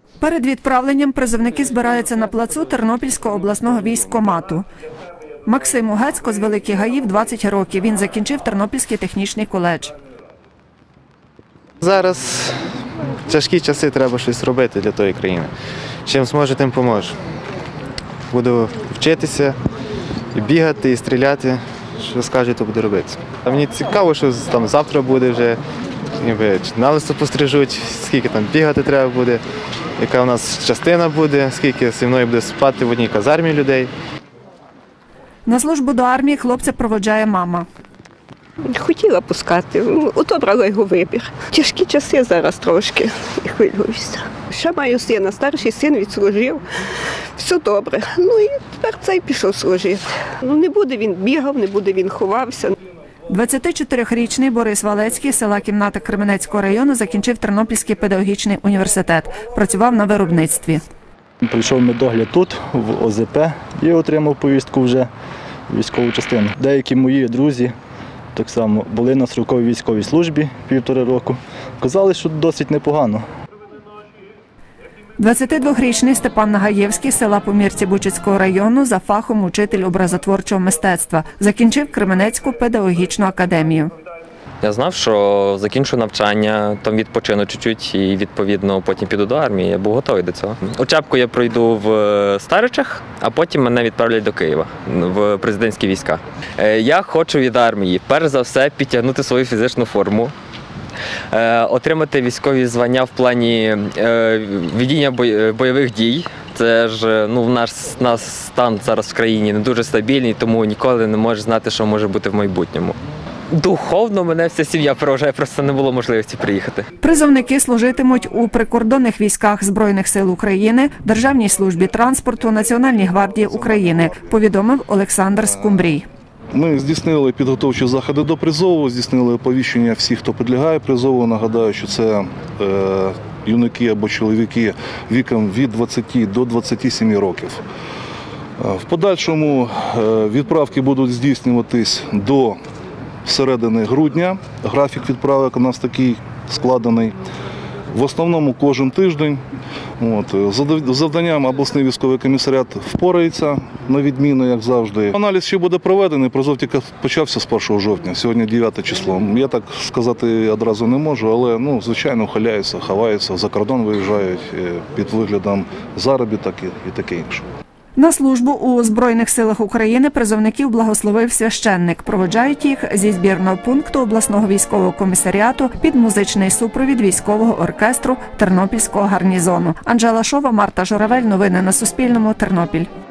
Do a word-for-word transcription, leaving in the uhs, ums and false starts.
Перед відправленням призовники збираються на плацу Тернопільського обласного військкомату. Максиму Гецько з Великих Гаїв двадцять років. Він закінчив Тернопільський технічний коледж. Зараз тяжкі часи, треба щось робити для тої країни. Чим зможе, тим поможе. Буду вчитися, і бігати, і стріляти. Що скажуть, то буду робити. А мені цікаво, що там завтра буде вже, ніби налисто пострижуть, скільки там бігати треба буде, яка у нас частина буде, скільки зі мною буде спати в одній казармі людей. На службу до армії хлопця проводжає мама. Хотіла пускати, одобрала його вибір. Тяжкі часи зараз трошки, і хвилююся. Ще маю сина, старший син відслужив, все добре. Ну і тепер цей пішов служити. Ну не буде він бігав, не буде він ховався. двадцятичотирирічний Борис Валецький з села Кімната Кременецького району закінчив Тернопільський педагогічний університет. Працював на виробництві. Прийшов медогляд тут, в О З П, і отримав повістку вже в військову частину. Деякі мої друзі так само були на строковій військовій службі півтора року. Казали, що досить непогано. двадцятидвохрічний Степан Нагаєвський з села Помірці Бучицького району за фахом учитель образотворчого мистецтва. Закінчив Кременецьку педагогічну академію. Я знав, що закінчу навчання, там відпочину чуть-чуть і, відповідно, потім піду до армії. Я був готовий до цього. Учебку я пройду в Старичах, а потім мене відправлять до Києва, в президентські війська. Я хочу від армії, перш за все, підтягнути свою фізичну форму, отримати військові звання в плані ведення бойових дій. Це ж ну, в наш, наш стан зараз в країні не дуже стабільний, тому ніколи не можеш знати, що може бути в майбутньому. Духовно мене вся сім'я проважає, просто не було можливості приїхати. Призовники служитимуть у прикордонних військах Збройних сил України, Державній службі транспорту, Національній гвардії України, повідомив Олександр Скумбрій. Ми здійснили підготовчі заходи до призову, здійснили оповіщення всіх, хто підлягає призову. Нагадаю, що це е, юнаки або чоловіки віком від двадцяти до двадцяти семи років. В подальшому е, відправки будуть здійснюватись до середини грудня. Графік відправок у нас такий складений. В основному кожен тиждень. От. Завданням обласний військовий комісаріат впорається, на відміну, як завжди. Аналіз ще буде проведений, призов тільки почався з першого жовтня, сьогодні дев'яте число. Я так сказати одразу не можу, але, ну, звичайно, ухиляються, ховаються, за кордон виїжджають під виглядом заробіток і таке інше. На службу у Збройних силах України призовників благословив священник. Проводжають їх зі збірного пункту обласного військового комісаріату під музичний супровід військового оркестру Тернопільського гарнізону. Анжела Шова, Марта Журавель. Новини на Суспільному. Тернопіль.